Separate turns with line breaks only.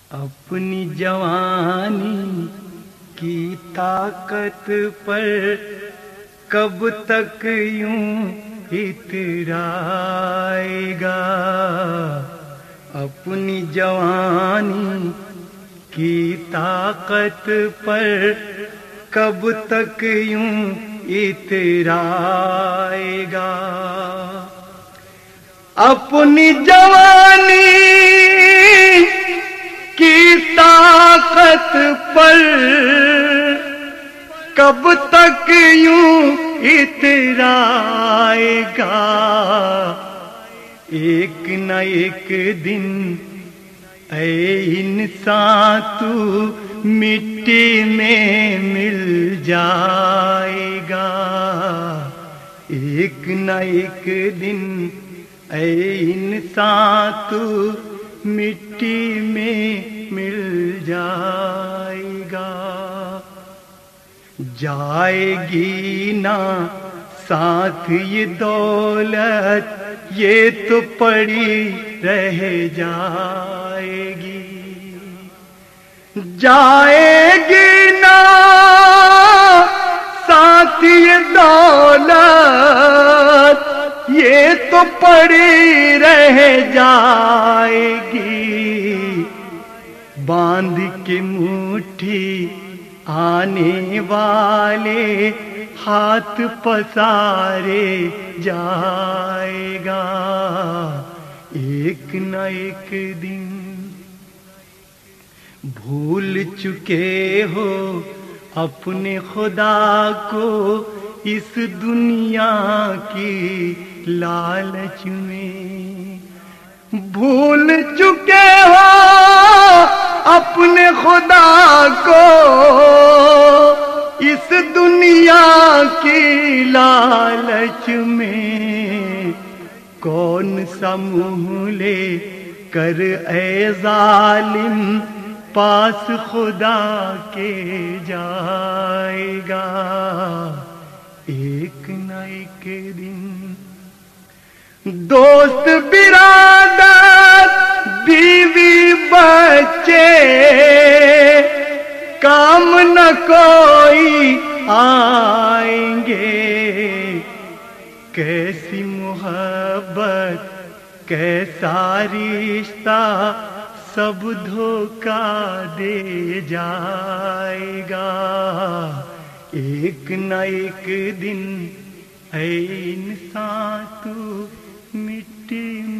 اپنی جوانی کی طاقت پر کب تک یوں اترائے گا؟ اپنی جوانی کی طاقت پر کب تک یوں اترائے گا؟ اپنی جوانی کی طاقت پر کب تک یوں اترائے گا؟ ایک نہ ایک دن اے انسان تو مٹی میں مل جائے گا۔ ایک نہ ایک دن اے انسان تو مٹی میں مل جائے گا۔ جائے گی نا ساتھ یہ دولت، یہ تو پڑی رہ جائے گی۔ جائے گی نا ساتھ یہ دولت، یہ تو پڑی رہ جائے گی۔ باندھ کے مٹھی آنے والے ہاتھ پسارے جائے گا۔ ایک نہ ایک دن بھول چکے ہو اپنے خدا کو اس دنیا کی لالچ میں۔ بھول چکے ہو اپنے خدا کو اس دنیا کی لالچ میں۔ کون سا منہ لے کر اے ظالم پاس خدا کے جائے گا؟ ایک نہ ایک دن دوست برادر بیوی بچے کام نہ کوئی آئیں گے۔ کیسی محبت کیسا رشتہ سب دھوکہ دے جائے گا۔ ایک نہ ایک دن اے انسان تو مٹی